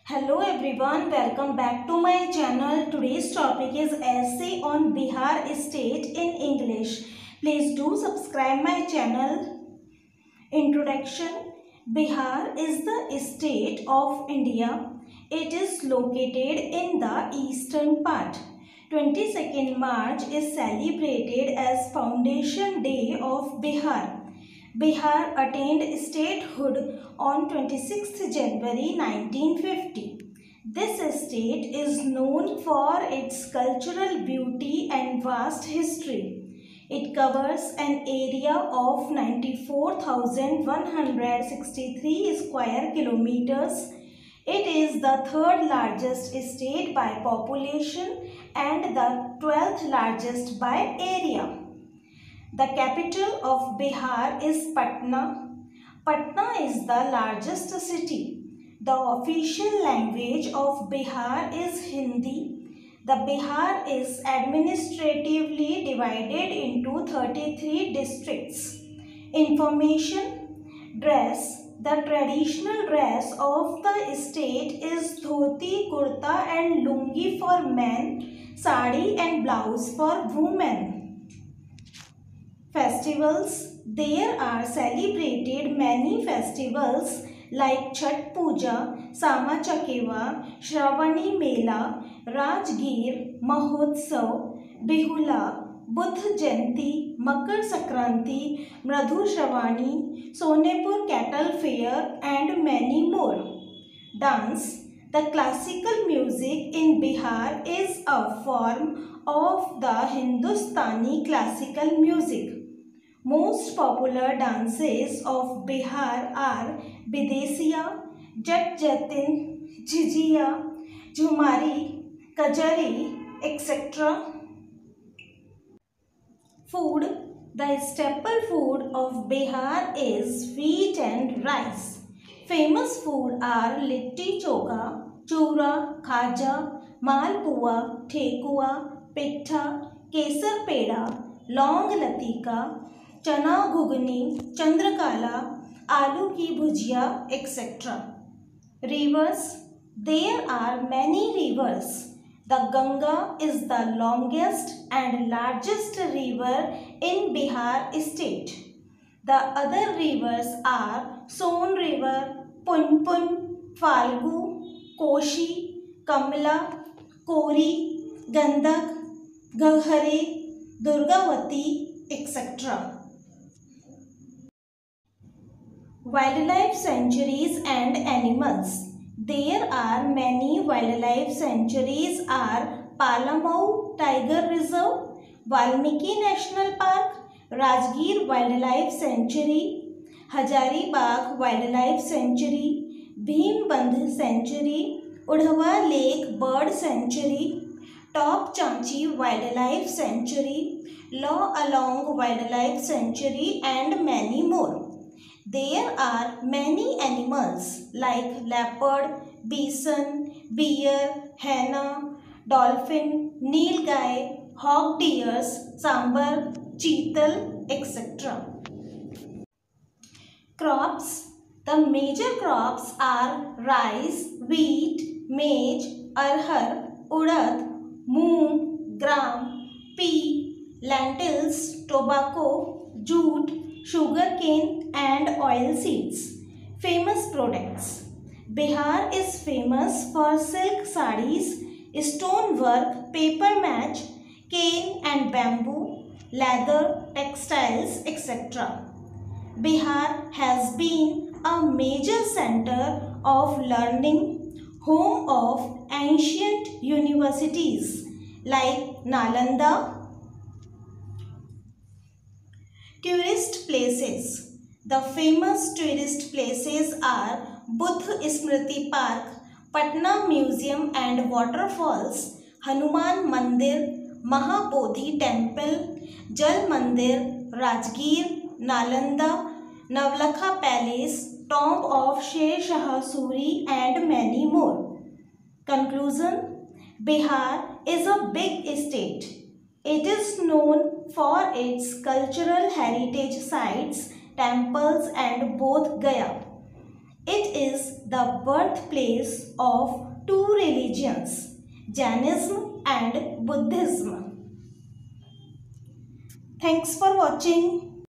Hello everyone, welcome back to my channel. Today's topic is essay on Bihar state in English. Please do subscribe my channel. Introduction. Bihar is the state of India. It is located in the eastern part. 22nd March is celebrated as Foundation Day of Bihar. Bihar attained statehood on 26th January 1950. This state is known for its cultural beauty and vast history. It covers an area of 94,163 square kilometers. It is the third largest state by population and the 12th largest by area. The capital of Bihar is Patna. Patna is the largest city. The official language of Bihar is Hindi. The Bihar is administratively divided into 33 districts. Information. Dress. The traditional dress of the state is dhoti, kurta and lungi for men, sari and blouse for women. Festivals. There are celebrated many festivals like Chhath Puja, Sama Chakeva, Shravani Mela, Rajgir, Mahotsav, Bihula, Buddh Jayanti, Makar Sankranti, Madhu Shravani, Sonepur Cattle Fair and many more. Dance. The classical music in Bihar is a form of the Hindustani classical music. Most popular dances of Bihar are Bidesiya, Jat Jatin, Jhijhiya, Jhumari, Kajari, etc. Food. The staple food of Bihar is wheat and rice. Famous food are litti choka, chura, khaja, malpua, thekua, pittha, kesar peda, long latika, chana ghugni, chandrakala, aloo ki bhujia, etc. Rivers. There are many rivers. The Ganga is the longest and largest river in Bihar state. The other rivers are Son River, Punpun, Falgu, Koshi, Kamla, Kori, Gandak, Gaghare, Durgavati, etc. Wildlife sanctuaries and animals. There are many wildlife sanctuaries are Palamau Tiger Reserve, Valmiki National Park, Rajgir Wildlife Sanctuary, Hazaribagh Wildlife Sanctuary, Bhimbandh Sanctuary, Udhwa Lake Bird Sanctuary, Top Chanchi Wildlife Sanctuary, Law Along Wildlife Sanctuary and many more. There are many animals like leopard, bison, bear, hyena, dolphin, nilgai, hog deers, sambar, cheetal, etc. Crops. The major crops are rice, wheat, maize, arhar, urad, moong, gram, pea, lentils, tobacco, jute, sugarcane and oil seeds. Famous products. Bihar is famous for silk sarees, stonework, paper match, cane and bamboo, leather, textiles, etc. Bihar has been a major center of learning, home of ancient universities like Nalanda. Tourist places. The famous tourist places are Buddh Smriti Park, Patna Museum and Waterfalls, Hanuman Mandir, Mahabodhi Temple, Jal Mandir, Rajgir, Nalanda, Navlakha Palace, Tomb of Sher Shah Suri and many more. Conclusion. Bihar is a big state. It is known for its cultural heritage sites, temples and Bodh Gaya. It is the birthplace of two religions, Jainism and Buddhism. Thanks for watching.